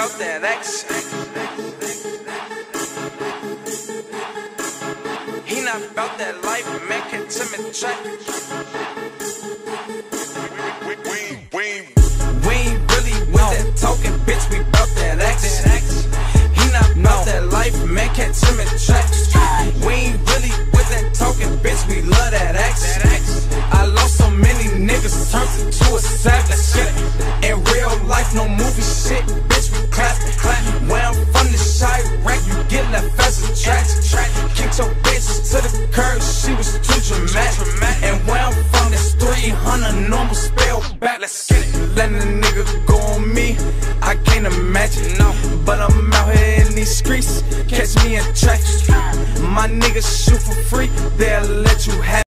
about that action. He not about that life, man, can't tell me track. We ain't really with that talking, bitch, we bout that action. He not about that life, man, can't tell me track. We ain't really with that talking, bitch, we love that action. I lost so many niggas, turned into a savage. In real life, no movie shit, bitch, we clap. Where I'm from, the Chirac, you get left as a track. Kicked your bitch to the curb, she was too dramatic. And where I'm from, this 300 normal spell back. Let's get it. Letting a nigga go on me, I can't imagine, no. But I'm out here in these streets, catch me in traffic. My niggas shoot for free, they'll let you have it.